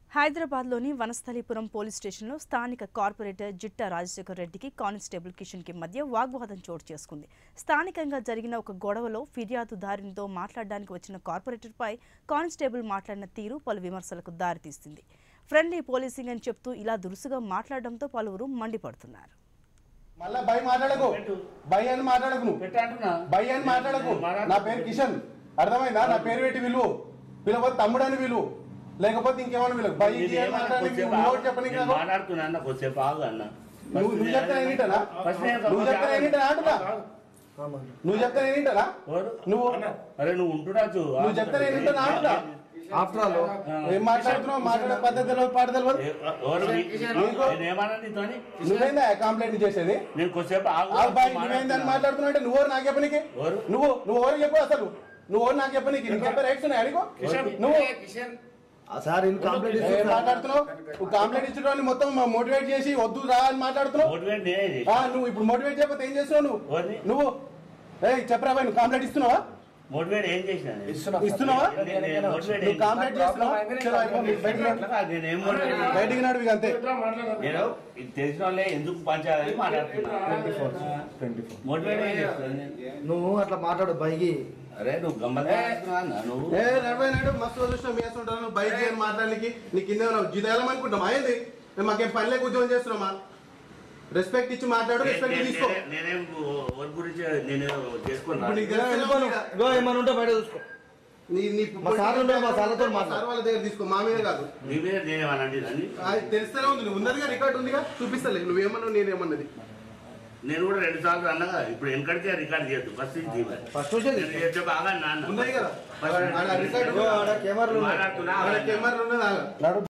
హైదరాబాద్లోని వనస్థలిపురం పోలీస్ స్టేషన్లో స్థానిక కార్పొరేటర్ జిట్టా రాజశేఖర రెడ్డికి కానిస్టేబుల్ కిషన్ కి మధ్య వాగ్వాదం చోటు చేసుకుంది. స్థానికంగా జరిగిన ఒక గొడవలో ఫిర్యాదుదారునితో మాట్లాడడానికి వచ్చిన కార్పొరేటర్పై కానిస్టేబుల్ మాట్లాడిన తీరు పలు విమర్శలకు దారితీస్తుంది. ఫ్రెండ్లీ పోలీసింగ్ అని చెప్తూ ఇలా దురుసుగా మాట్లాడడంతో పలువురు మండిపడుతున్నారు. నా పేరు కిషన్, అర్థమైందా? నా పేరు పెట్టి విలువ పిలవద్దు, తమ్ముడని విలువ, లేకపోతే ఇంకేమన్నా విలువ. నువ్వు చెప్తా ఏంటనా? నువ్వు ఉంటున్నావు నువ్వు చెప్తా ఏంటనా? ఏం మాట్లాడుతున్నావు? మాట్లాడే పద్ధతి పాట తెలియదు. నువ్వేందా కంప్లైంట్ చేసేది? నువ్వేందని మాట్లాడుతున్నావు అంటే నువ్వు నాకు చెప్పనీకి, నువ్వు ఎవరు చెప్పు, అసలు నువ్వు నాకు చెప్పనీకి నీకు చెప్పే రైట్స్ ఉన్నాయి అడిగో. నువ్వు మాట్లాడుతున్నావు, కంప్లైంట్ ఇచ్చడానికి మొత్తం మోటివేట్ చేసి వద్దు రా అని మాట్లాడుతున్నావు. నువ్వు ఇప్పుడు మోటివేట్ చేయకపోతే ఏం చేస్తున్నావు? నువ్వు చెప్పరా నువ్వు కంప్లైంట్ ఇస్తున్నావా? మోటివేట్ ఏం చేసినా ఇస్తున్నావా? కంప్లైంట్ చేస్తున్నావు, బయటికి నాడు అంతే. నేను తెలిసిన వాళ్ళే ఎందుకు పంచాలని మాట్లాడుతున్నా. మోటివేట్ నువ్వు అట్లా మాట్లాడు బైకి. అరే నువ్వు నువ్వు మస్తు చూసినావు బైక్ మాట్లాడడానికి. నీ కింద జిదేలం అనుకుంటాం అయింది. మాకేం పని లేక ఉద్యోగం చేస్తున్నామా? రెస్పెక్ట్ ఇచ్చి మాట్లాడు, రెస్పెక్ట్ తీసుకో. నేనేం వర్క్ గురించి నేను చేసుకున్నా. ఏమన్నా ఉంటే బయట చూసుకో. వాళ్ళ దగ్గర తీసుకో, మా మీద కాదు. నీ మీద నేనేమనండి తెలుస్తూనే ఉంది. నువ్వు ఉన్నదిగా, రికార్డు ఉందిగా, చూపిస్తలే నువ్వేమన్నావు నేనేమన్నది. నేను కూడా 2 సార్లు అన్నగా ఇప్పుడు వెనకడికే రికార్డ్ చేయొద్దు. ఫస్ట్ బాగా నాన్న ఉన్నాయి కదా కెమెరాలు ఉన్నది.